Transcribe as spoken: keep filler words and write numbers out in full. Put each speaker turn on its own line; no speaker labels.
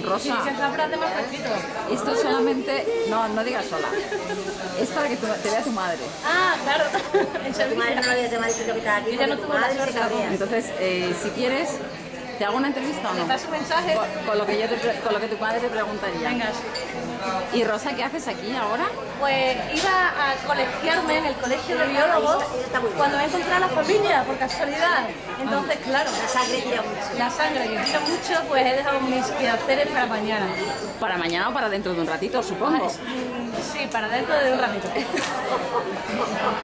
Rosa.
Sí, que esa frase más escrito.
Esto solamente... No, no digas sola. Es para que tu- te vea tu madre.
Ah, claro. En
Tu madre no
Sevilla.
lo había llamado que está aquí.
Ella no
porque tu
tuvo la
madre se
suerte,
cabrea.
Entonces, eh, si quieres, ¿te hago una entrevista o no?
Me das un mensaje.
Con, con lo que yo te pre- con lo que tu madre te preguntaría.
Venga.
¿Y Rosa, qué haces aquí ahora?
Pues iba a colegiarme en el colegio de biólogos cuando me encontré a la familia, por casualidad. Entonces, claro,
La sangre tira mucho.
la sangre que tira mucho, pues he dejado mis quehaceres para mañana.
Para mañana o para dentro de un ratito, supongo.
Sí, para dentro de un ratito.